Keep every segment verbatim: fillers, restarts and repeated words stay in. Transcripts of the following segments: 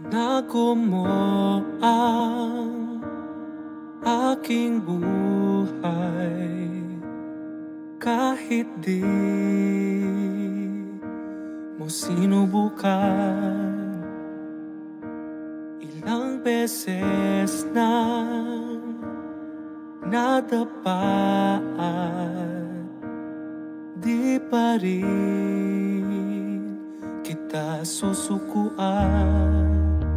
Nago mo ang aking buhay, kahit di mo sinubukan. Ilang beses na nadapa at di pa rin kita susukuan.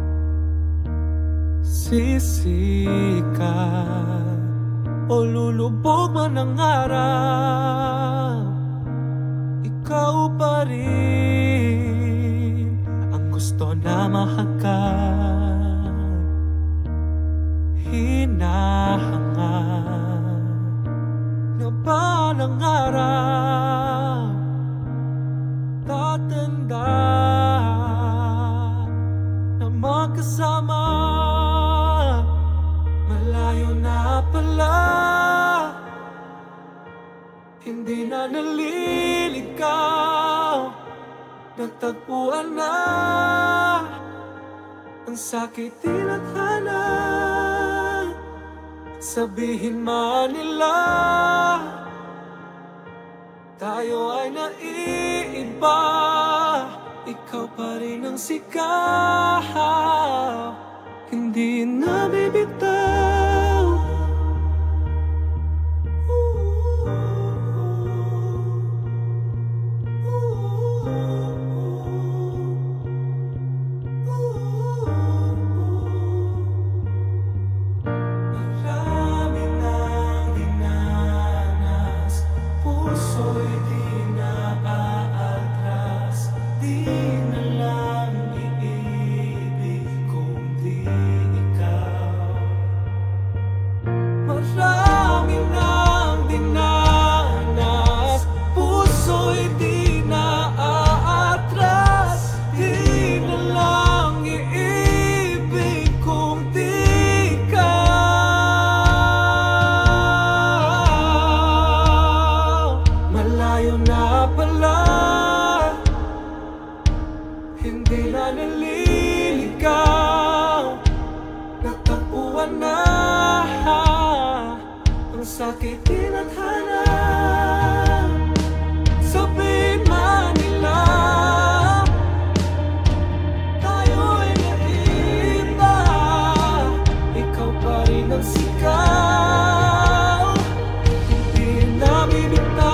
Sisika o lulubog man ang araw, ikaw pa rin ang gusto na mahagkan. Hinahangad na balang araw, tatanda na magkasama. Malayo na pala, hindi na naliligaw, nagtagpuan na ang sakit tinadhana. Sabihin man nila tayo ay naiiba, ikaw pa rin ang sigaw, hindi na bibitaw. Marami nang dinanas, puso'y di na aatras, di na lang iibig kung di ikaw. Marami nang dinanas, puso'y di na aatras, di na lang iibig kung di ikaw. Malayo na pala, hindi na naliligaw, nagtagpuan na ang sakit tinadhana. Sabihin man nila tayo ay naiiba, ikaw pa rin ang sigaw, hindi na bibitaw.